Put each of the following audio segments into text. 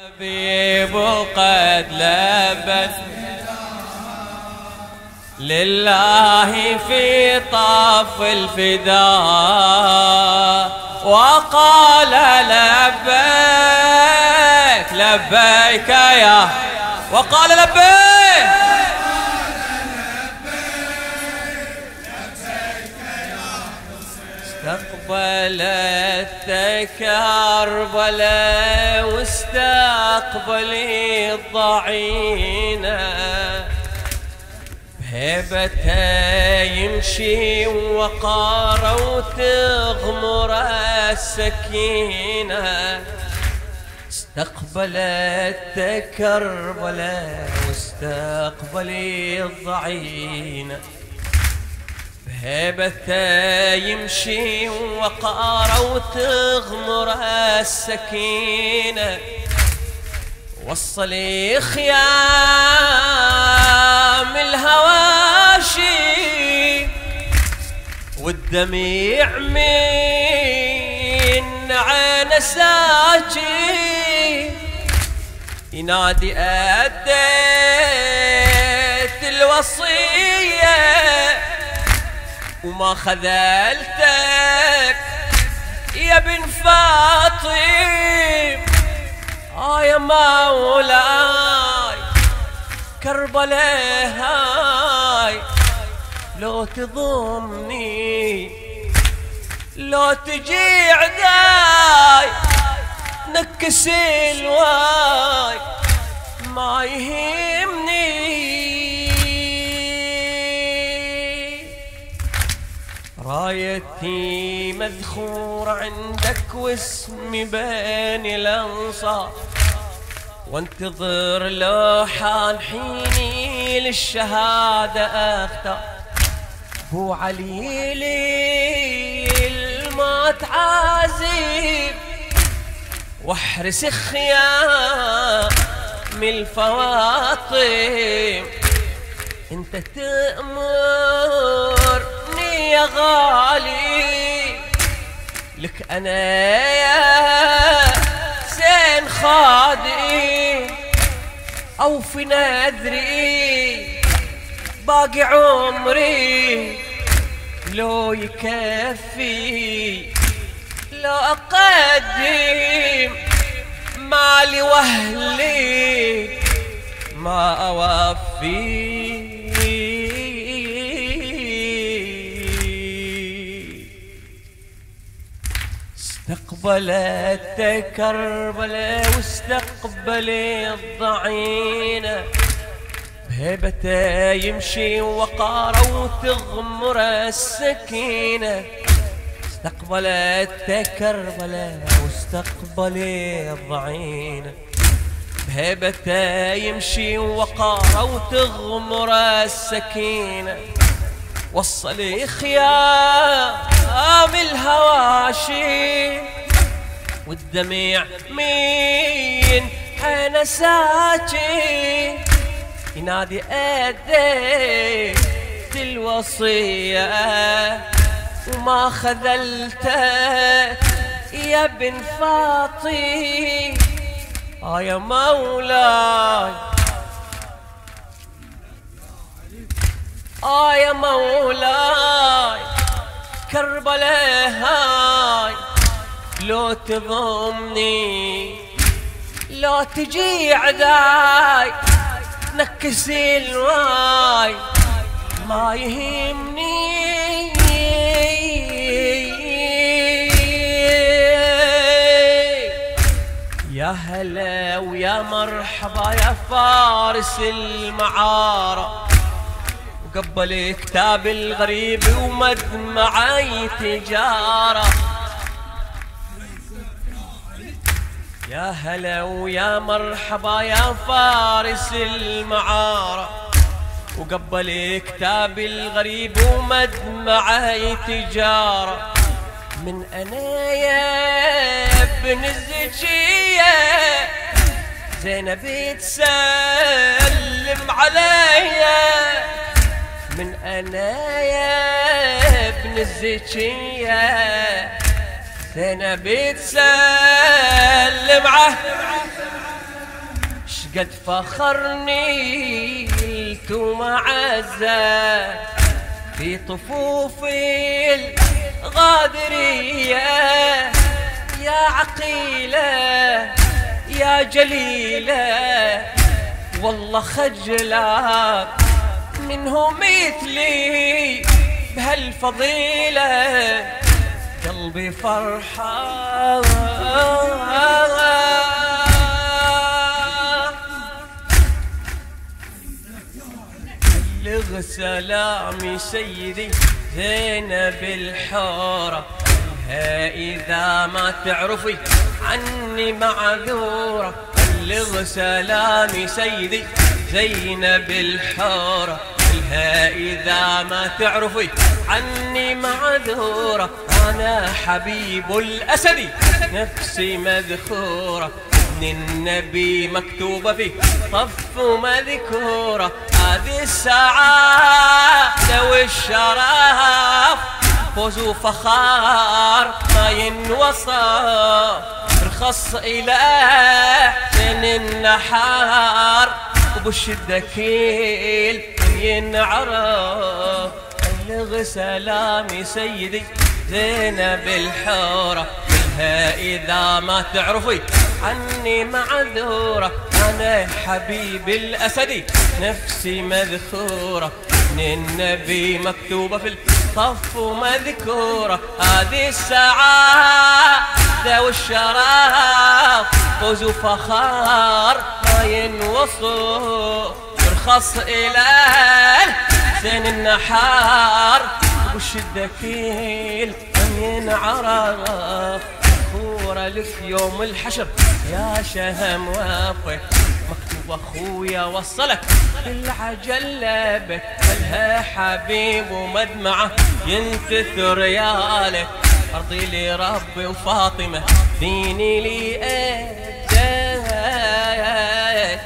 حبيب قد لبى لله في طاف الفداء وقال لبيك لبيك يا وقال لبيك استقبلت كربلاء واستقبلي الضعينة بهيبته يمشي وقاره وتغمر السكينة استقبلت كربلاء واستقبلي الضعينة بهيبته يمشي وقاره وتغمر السكينة وصلي خيام الهواشي والدميع من عين ساكي ينادي أديت الوصية وما خذلتك يا بن فاطم يا مولاي كربلاء هاي لو تضمني لو تجي عداي نكس الواي ما يهمني رايتي مذخور عندك واسمي بين الأنصار وانتظر لو حان حيني للشهادة أختار بو علي ما تعازيب واحرس خيام الفواطم انت تأمرني يا غالي لك انا يا زين خادم او في نذري باقي عمري لو يكفي لو اقدم مالي واهلي ما اوفي استقبلت كربلاء واستقبلت الضعينة بهيبته يمشي وقاره وتغمر السكينة استقبلت كربلاء واستقبلت الضعينة بهيبته يمشي وقاره وتغمر السكينة وصلي خيام الهواشي والدميع من حين ساكي ينادي أديت الوصية وما خذلته يا بن فاطي يا مولاي يا مولاي كربلاء هاي لو تضمني لو تجي عداي نكس الواي ما يهمني يا هلا ويا مرحبا يا فارس المعارة وقبل كتاب الغريب ومدمعي تجارة يا هلا ويا مرحبا يا فارس المعارة وقبل كتاب الغريب ومدمعي تجارة من أنا يا ابن الزكية زينب تسلم عليا من أنا يا ابن الزكية زينب تسلم قد فخرني قلت معزة في طفوف الغادرية، يا عقيلة يا جليلة والله خجلة منه مثلي بهالفضيلة، قلبي فرحان بلغ سلامي سيدي زينب الحورة، إذا ما تعرفي عني معذورة. بلغ سلامي سيدي زينب الحورة، إذا ما تعرفي عني معذورة. أنا حبيب الأسد نفسي مذخورة، ابن النبي مكتوبة في صف مذكورة. هذه السعادة والشرف فوز وفخار ما ينوصف، رخص إلى سن النحار وبش الدكيل ينعرف. بلغ سلامي سيدي زينب الحورة، إذا ما تعرفي عني معذورة. أنا حبيب الأسد نفسي مذخورة، ابن النبي مكتوبة في الصف مذكورة. هذه السعادة والشرف فوز وفخار ما ينوصف، رخص إلى سن النحار وش الدكيل من ينعرف. مذكورة لك يوم الحشر يا شهم وافق، مكتوب اخويا وصلك بالعجلة بك. لها حبيب ومدمعه ينتثر يالك، ارضي لي ربي وفاطمة ديني لي اجاك.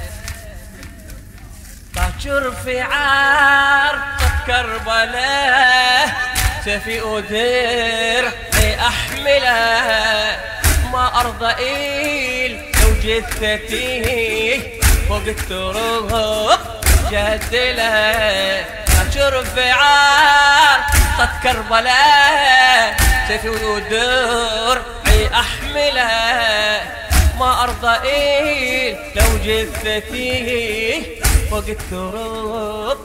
باكر في عرض كربلاء سيفي ودير احمله، ما ارضى إيل لو جثتي فوق التراب جدله. باكر في عرض كربلاء سيفي ودير احمله، ما ارضى إيل لو جثتي فوق التراب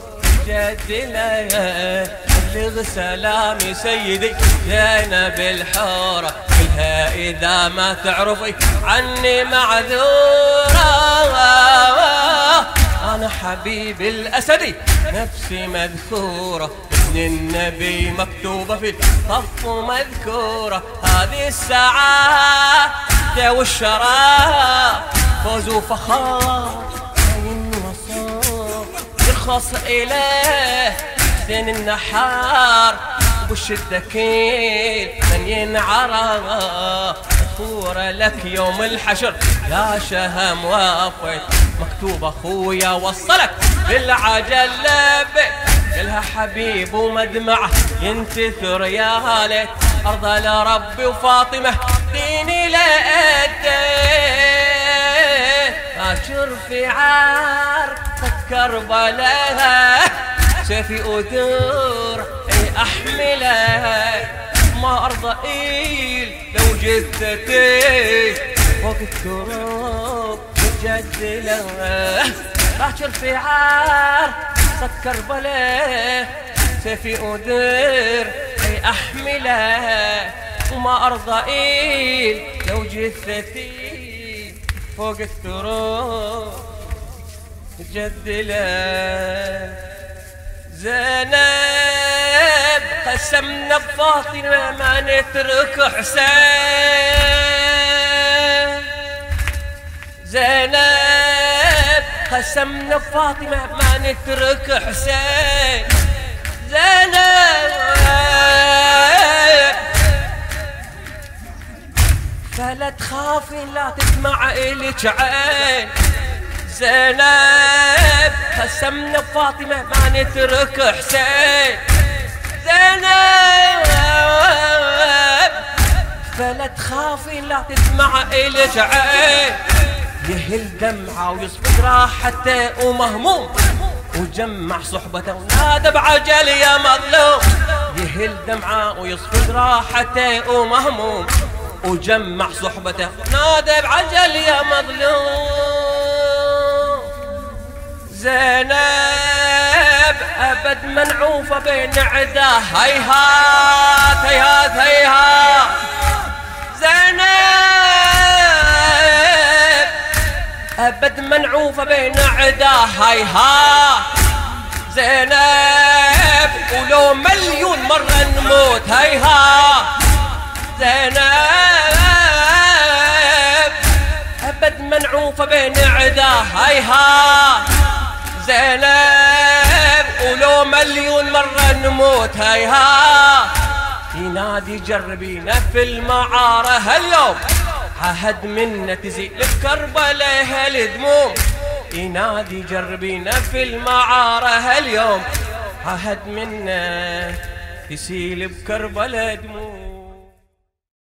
جدله. بلغ سلامي سيدي زينب الحورة، كلها إذا ما تعرفي عني معذورة. أنا حبيب الأسد نفسي مذكورة، ابن النبي مكتوبة في الصف مذكورة. هذه السعادة والشرف فوز وفخار يرخص إليه سن النحار وش الدكيل من ينعرف. مذكورة لك يوم الحشر يا شهم وافت، مكتوب اخويا وصلك بالعجلة بك. لها حبيب ومدمعه ينتثر يا ليت، ارضى لربي وفاطمة ديني لأديت. اشر في عرض كربلاء سيفي ودور احمله، ما ارضى إيل لو جثتي فوق التراب مجدله. باكر في عار صد كربلاء سيفي ودور احمله، وما ارضى إيل لو جثتي فوق التراب مجدله. زينب قسمنا بفاطمة ما نترك حسين، زينب قسمنا بفاطمة ما نترك حسين. زينب فلا تخافي لا تدمع إلك عين، زينب قسمنا بفاطمة ما نترك حسين. زينب فلا تخافي لا تدمع إلك عين، يهل دمعة ويصفق راحته ومهموم، وجمع صحبته ونادى بعجل يا مظلوم. يهل دمعة ويصفق راحته ومهموم، وجمع صحبته ونادى بعجل يا مظلوم. زينب أبد منعوفة بين عداه، هيهات هيهات هيهات. زينب أبد منعوفة بين عداه، هيهات. زينب ولو مليون مرة نموت، هيهات. زينب أبد منعوفة بين عداه، هيهات. زينب ولو مليون مرة نموت، هيهات. ينادي جربينا في المعارة هاليوم، عهد منا تزيل بكربلاء هالدموم. ينادي جربينا في المعارة هاليوم، عهد منا تسيل بكربلاء دموم.